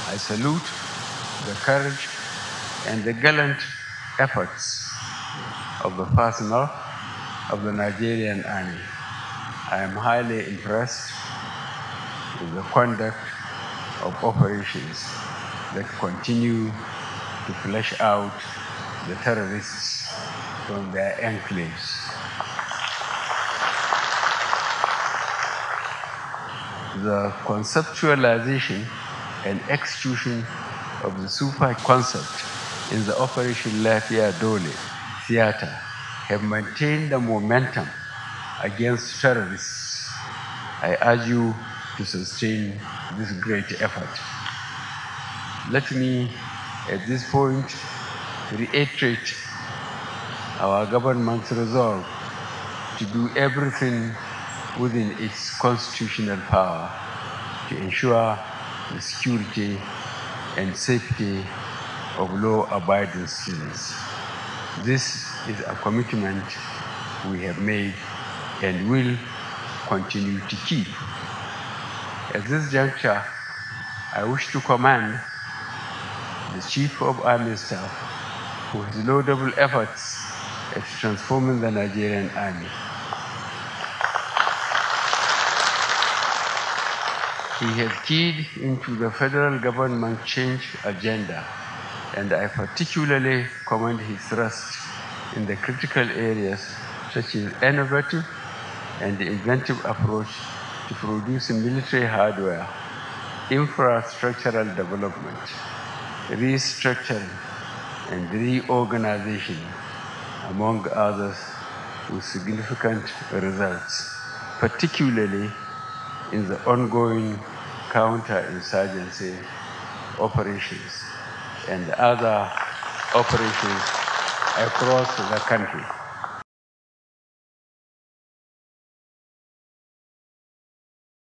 I salute the courage and the gallant efforts of the personnel of the Nigerian Army. I am highly impressed with the conduct of operations that continue to flush out the terrorists from their enclaves. The conceptualization and execution of the super concept in the Operation Lafia Dole theater have maintained the momentum against terrorists. I urge you to sustain this great effort. Let me, at this point, reiterate our government's resolve to do everything within its constitutional power to ensure the security and safety of law-abiding citizens. This is a commitment we have made and will continue to keep. At this juncture, I wish to commend the Chief of Army Staff for his laudable efforts at transforming the Nigerian Army. He has keyed into the federal government change agenda, and I particularly commend his thrust in the critical areas such as innovative and inventive approach to producing military hardware, infrastructural development, restructuring, and reorganization, among others, with significant results, particularly in the ongoing counterinsurgency operations and other operations across the country.